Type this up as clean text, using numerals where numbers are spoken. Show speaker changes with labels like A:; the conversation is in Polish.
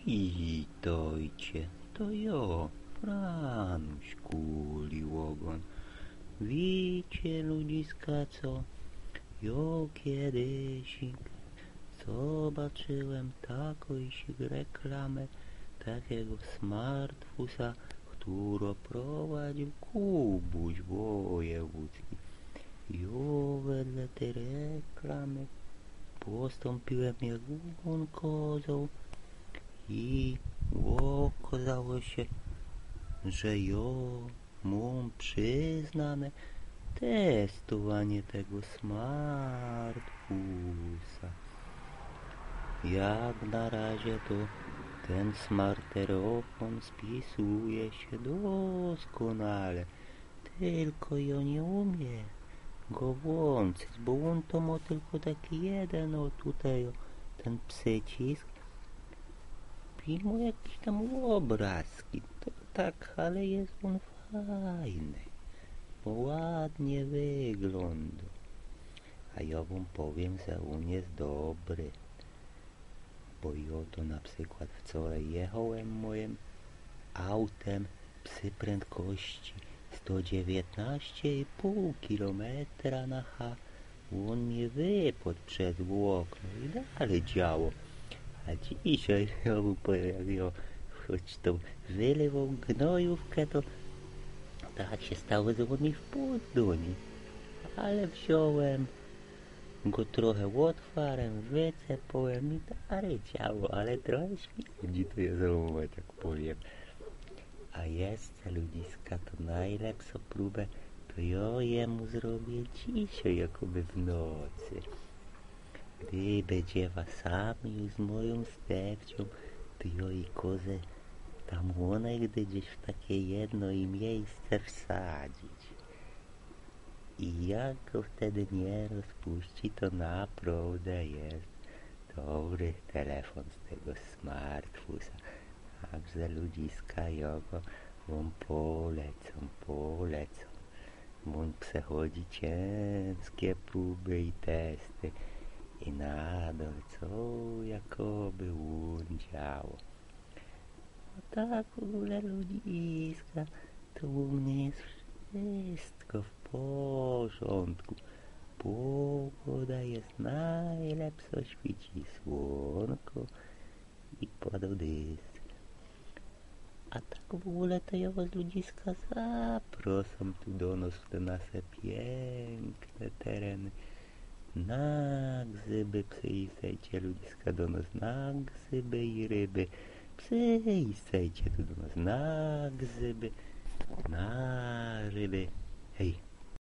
A: Witajcie, to ja, Franuś Kuli Ogon. Wiecie ludziska co? Ja kiedyś zobaczyłem takojś reklamę takiego smartfusa, który prowadził Kubuś Wojewódzki. Ja wedle tej reklamy postąpiłem jak on kozał i okazało się, że ja mam przyznane testowanie tego smartfusa. Jak na razie to ten smarterofon spisuje się doskonale, tylko ja nie umiem go włączyć, bo on to ma tylko taki jeden, o tutaj o, ten przycisk i ma jakieś tam obrazki, to tak, ale jest on fajny, bo ładnie wygląda, a ja wam powiem, że on jest dobry, bo ja to na przykład wczoraj jechałem moim autem przy prędkości 119,5 km/h. On mnie wypadł przez okno i dalej działo. A dzisiaj, ja mu powiem, jak ja choć to wylewał gnojówkę, to tak się stało, że on mi wpadł, ale wziąłem go trochę otwarłem, wycepałem i dalej działo, ale trochę śmierdzi to jest aroma, tak powiem. A jeszcze ludziska, to najlepszą próbę to ja jemu zrobię dzisiaj, jakoby w nocy. Gdy będzie sam już z moją stepcią, to ja i kozę tam one gdzieś w takie jedno i miejsce wsadzić. I jak go wtedy nie rozpuści, to naprawdę jest dobry telefon z tego smartfusa. Także ludziska, ja go wam polecam. On przechodzi ciężkie próby i testy i nadal co jakoby on działo. No tak w ogóle ludziska, to u mnie jest wszystko w porządku. Pogoda jest najlepsza, świeci słonko i pada deszcz. A tak w ogóle to ja was ludziska zapraszam tu do nas w te nasze piękne tereny. Na grzyby przyjdziecie ludziska do nas, na grzyby i ryby. Przyjdziecie tu do nas na grzyby, na ryby. Hej!